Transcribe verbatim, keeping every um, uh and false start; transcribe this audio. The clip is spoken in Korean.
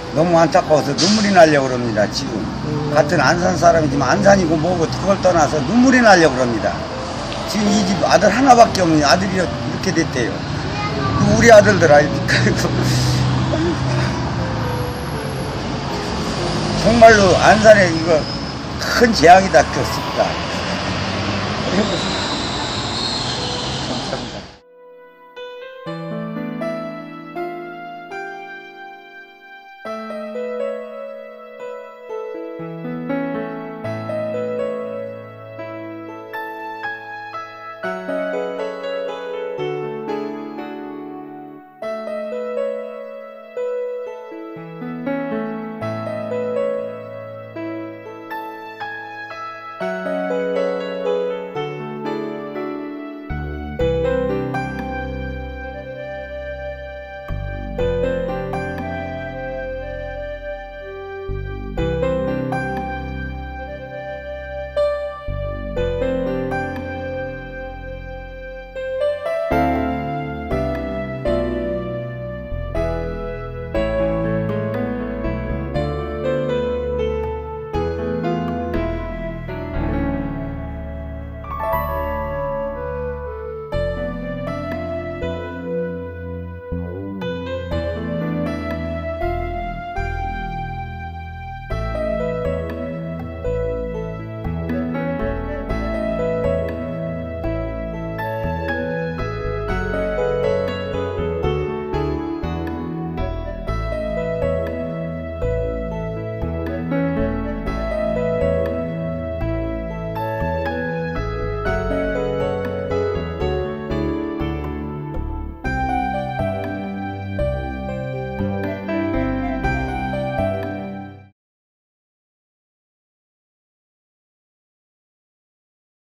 너무 안타까워서 눈물이 나려고 그럽니다. 지금 음. 같은 안산 사람이지만 안산이고 뭐고 그걸 떠나서 눈물이 나려고 그럽니다. 지금 이 집 아들 하나밖에 없는 아들이 이렇게 됐대요. 우리 아들들 아닙니까? 정말로 안산에 이거 큰 재앙이다 그렇습니다.